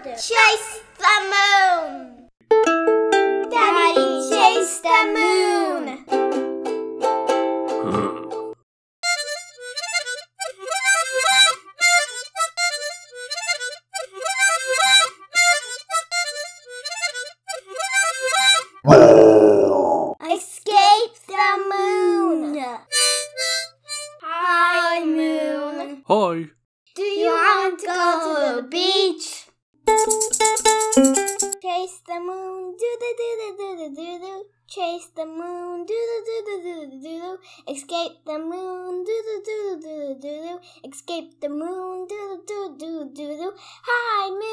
Chase the moon! Daddy, chase the moon! Escape the moon! Hi, moon. Hi. Do you want to go to the beach? Chase the moon, do-do-do-do-do-do-do. Chase the moon, do-do-do-do-do-do-do. Escape the moon, do-do-do-do-do-do-do. Escape the moon, do-do-do-do-do-do. Hi, moon.